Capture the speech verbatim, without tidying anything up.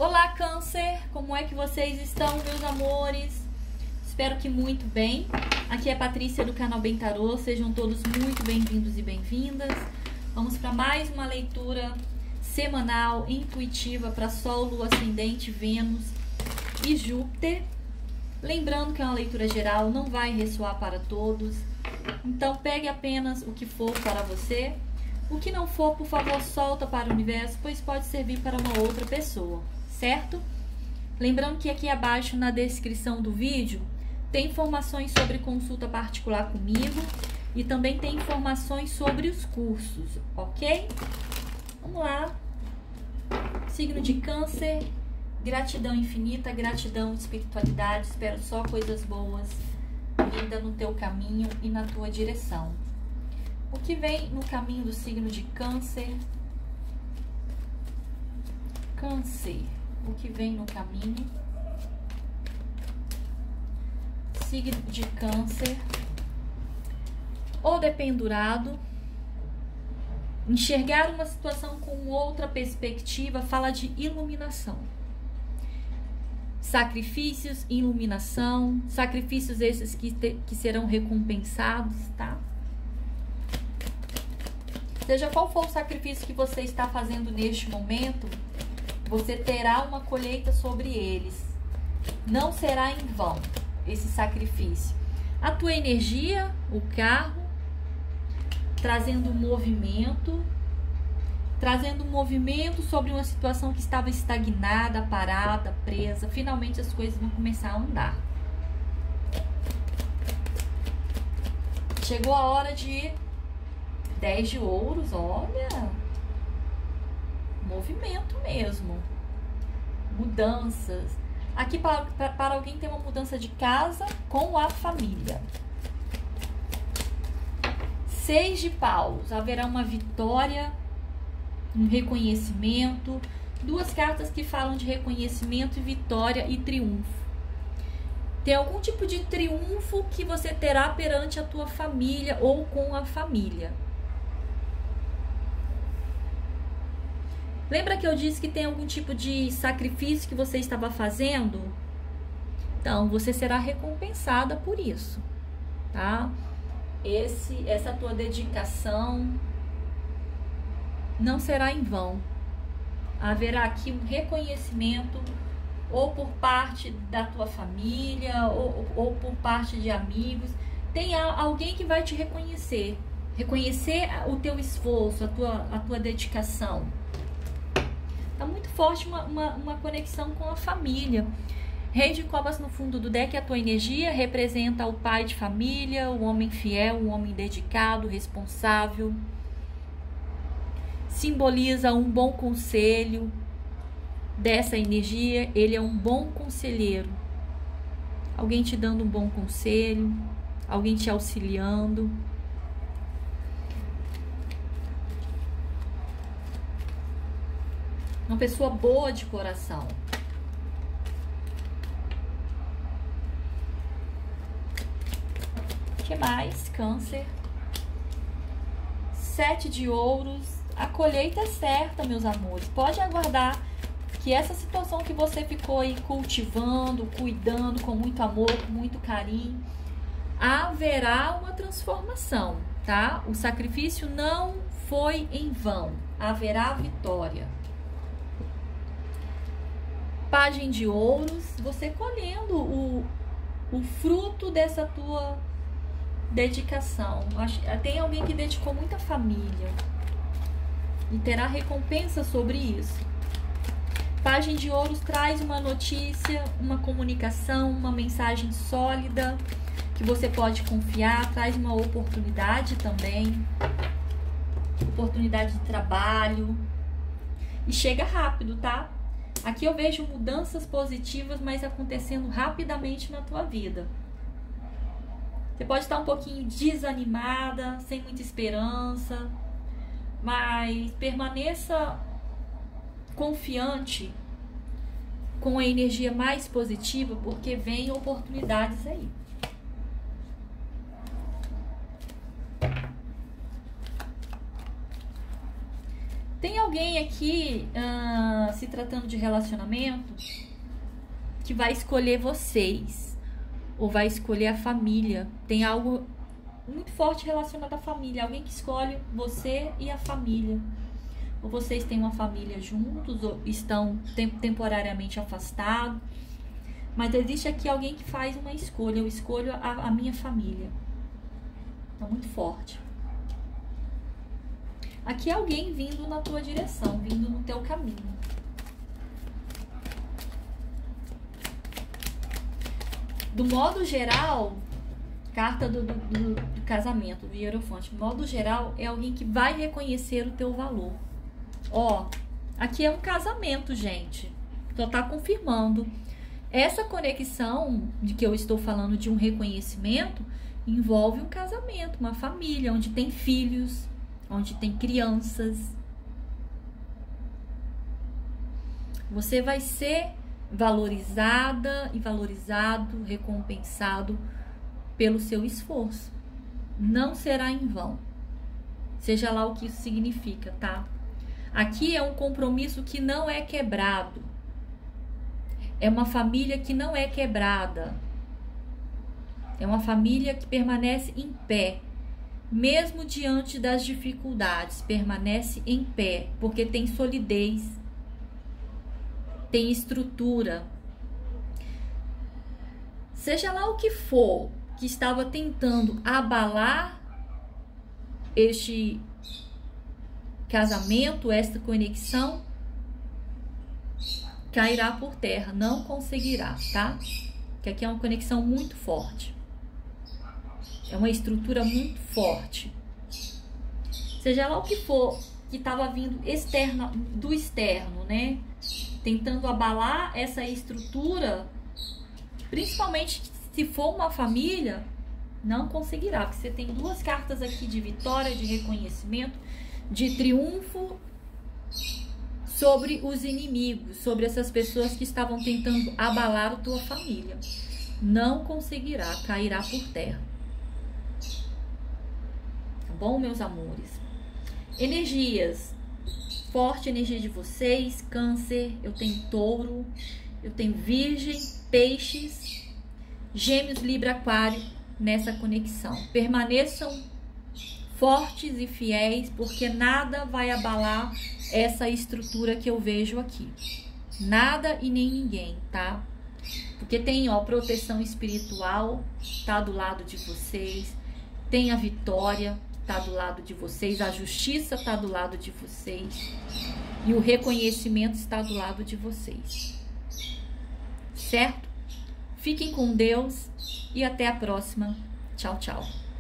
Olá, Câncer! Como é que vocês estão, meus amores? Espero que muito bem. Aqui é a Patrícia do canal Bem Tarô. Sejam todos muito bem-vindos e bem-vindas. Vamos para mais uma leitura semanal, intuitiva para Sol, Lua, Ascendente, Vênus e Júpiter. Lembrando que é uma leitura geral, não vai ressoar para todos. Então pegue apenas o que for para você. O que não for, por favor, solta para o universo, pois pode servir para uma outra pessoa, certo? Lembrando que aqui abaixo na descrição do vídeo tem informações sobre consulta particular comigo e também tem informações sobre os cursos, ok? Vamos lá. Signo de Câncer, gratidão infinita, gratidão, espiritualidade, espero só coisas boas vinda no teu caminho e na tua direção. O que vem no caminho do signo de Câncer? Câncer. O que vem no caminho? Signo de Câncer. O dependurado. Enxergar uma situação com outra perspectiva fala de iluminação. Sacrifícios, iluminação. Sacrifícios esses que, te, que serão recompensados, tá? Seja qual for o sacrifício que você está fazendo neste momento, você terá uma colheita sobre eles. Não será em vão esse sacrifício. A tua energia, o carro, trazendo movimento, trazendo um movimento sobre uma situação que estava estagnada, parada, presa. Finalmente as coisas vão começar a andar. Chegou a hora de dez de ouros, olha, movimento mesmo, mudanças. Aqui para, para, para alguém tem uma mudança de casa com a família. Seis de paus, haverá uma vitória, um reconhecimento. Duas cartas que falam de reconhecimento, vitória e triunfo. Tem algum tipo de triunfo que você terá perante a tua família ou com a família. Lembra que eu disse que tem algum tipo de sacrifício que você estava fazendo? Então, você será recompensada por isso, tá? Esse, essa tua dedicação não será em vão. Haverá aqui um reconhecimento, ou por parte da tua família, ou, ou por parte de amigos. Tem alguém que vai te reconhecer, reconhecer o teu esforço, a tua, a tua dedicação. Tá muito forte uma, uma, uma conexão com a família. Rei de copas no fundo do deck, a tua energia representa o pai de família, o homem fiel, o homem dedicado, responsável. Simboliza um bom conselho dessa energia. Ele é um bom conselheiro. Alguém te dando um bom conselho, alguém te auxiliando. Uma pessoa boa de coração. O que mais? Câncer. Sete de ouros. A colheita é certa, meus amores. Pode aguardar que essa situação que você ficou aí cultivando, cuidando com muito amor, com muito carinho, haverá uma transformação, tá? O sacrifício não foi em vão. Haverá vitória. Pagem de ouros, você colhendo o, o fruto dessa tua dedicação. Tem alguém que dedicou muita família e terá recompensa sobre isso. Pagem de ouros traz uma notícia, uma comunicação, uma mensagem sólida que você pode confiar, traz uma oportunidade também, oportunidade de trabalho e chega rápido, tá? Aqui eu vejo mudanças positivas, mas acontecendo rapidamente na tua vida. Você pode estar um pouquinho desanimada, sem muita esperança, mas permaneça confiante, com a energia mais positiva, porque vem oportunidades aí. Tem alguém alguém aqui, uh, se tratando de relacionamento, que vai escolher vocês, ou vai escolher a família. Tem algo muito forte relacionado à família, alguém que escolhe você e a família. Ou vocês têm uma família juntos, ou estão temporariamente afastados. Mas existe aqui alguém que faz uma escolha. Eu escolho a, a minha família. Tá muito forte. Aqui é alguém vindo na tua direção, vindo no teu caminho. Do modo geral, carta do, do, do, do casamento, do Hierofante. Do modo geral, é alguém que vai reconhecer o teu valor. Ó, aqui é um casamento, gente. Só tá confirmando. Essa conexão de que eu estou falando de um reconhecimento envolve um casamento, uma família, onde tem filhos, onde tem crianças. Você vai ser valorizada e valorizado, recompensado pelo seu esforço. Não será em vão. Seja lá o que isso significa, tá? Aqui é um compromisso que não é quebrado. É uma família que não é quebrada. É uma família que permanece em pé. Mesmo diante das dificuldades, permanece em pé. Porque tem solidez. Tem estrutura. Seja lá o que for que estava tentando abalar este casamento, esta conexão, cairá por terra, não conseguirá, tá? Que aqui é uma conexão muito forte. É uma estrutura muito forte. Seja lá o que for que estava vindo externa, do externo, né? Tentando abalar essa estrutura, principalmente se for uma família, não conseguirá. Porque você tem duas cartas aqui de vitória, de reconhecimento, de triunfo sobre os inimigos, sobre essas pessoas que estavam tentando abalar a tua família. Não conseguirá, cairá por terra. Tá bom, meus amores? Energias. Forte energia de vocês, Câncer, eu tenho Touro, eu tenho Virgem, Peixes, Gêmeos, Libra, Aquário nessa conexão. Permaneçam fortes e fiéis, porque nada vai abalar essa estrutura que eu vejo aqui. Nada e nem ninguém, tá? Porque tem, ó, proteção espiritual, tá do lado de vocês. Tem a vitória, tá do lado de vocês. A justiça tá do lado de vocês. E o reconhecimento está do lado de vocês. Certo? Fiquem com Deus e até a próxima. Tchau, tchau.